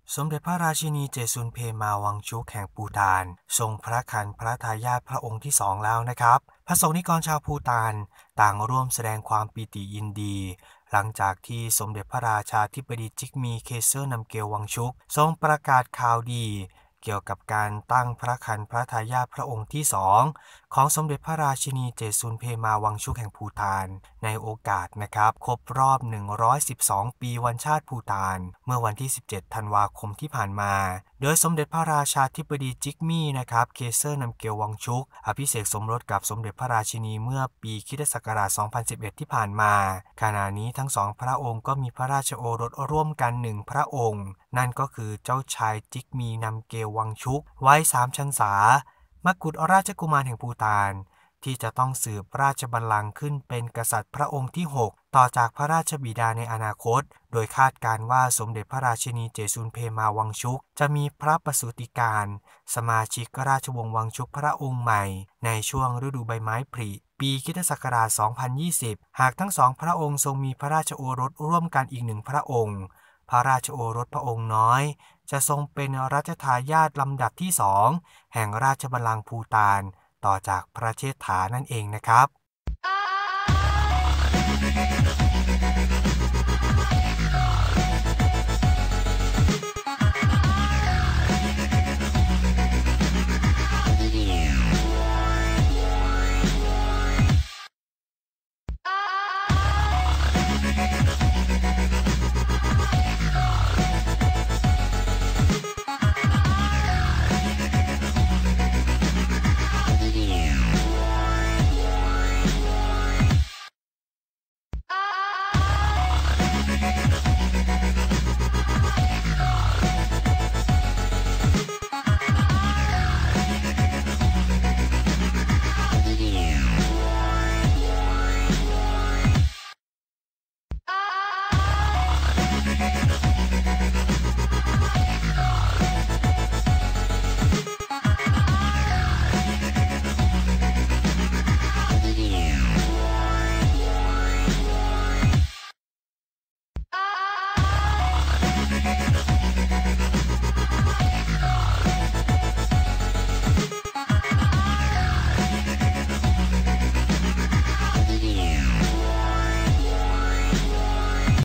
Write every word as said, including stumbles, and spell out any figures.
สมเด็จพระราชินีเจซุนเพมาวังชุกแห่งปูฏานทรงพระคันพระทายาทพระองค์ที่สองแล้วนะครับพระสงฆ์นิกรชาวปูฏานต่างร่วมแสดงความปีติยินดีหลังจากที่สมเด็จพระราชาธิบดีจิกมีเคเซอร์นัมเกลวังชุกทรงประกาศข่าวดีเกี่ยวกับการตั้งพระคันพระทายาทพระองค์ที่สองของสมเด็จพระราชินีเจซุนเพมาวังชุกแห่งปูฏานในโอกาสนะครับครบรอบหนึ่งร้อยสิบสองปีวันชาติปูฏานเมื่อวันที่สิบเจ็ดธันวาคมที่ผ่านมาโดยสมเด็จพระราชาธิบดีจิกมี่นะครับเคเซอร์นัมเกลวังชุกอภิเษกสมรสกับสมเด็จพระราชินีเมื่อปีคริสตศักราชสองพันสิบเอ็ดที่ผ่านมาขณะนี้ทั้งสองพระองค์ก็มีพระราชโอรสร่วมกันหนึ่งพระองค์นั่นก็คือเจ้าชายจิกมีนัมเกลวังชุกวัยสามชันษามกุฎราชกุมารแห่งปูฏานที่จะต้องสืบราชบัลลังก์ขึ้นเป็นกษัตริย์พระองค์ที่หกต่อจากพระราชบิดาในอนาคตโดยคาดการณ์ว่าสมเด็จพระราชินีเจซุนเพมาวังชุกจะมีพระประสูติการสมาชิกราชวงศ์วังชุกพระองค์ใหม่ในช่วงฤดูใบไม้ผลิปีคริสตศักราชสองพันยี่สิบหากทั้งสองพระองค์ทรงมีพระราชโอรสร่วมกันอีกหนึ่งพระองค์พระราชโอรสพระองค์น้อยจะทรงเป็นรัชทายาทลำดับที่สองแห่งราชบัลลังก์ปูฏานต่อจากพระเชษฐานั่นเองนะครับ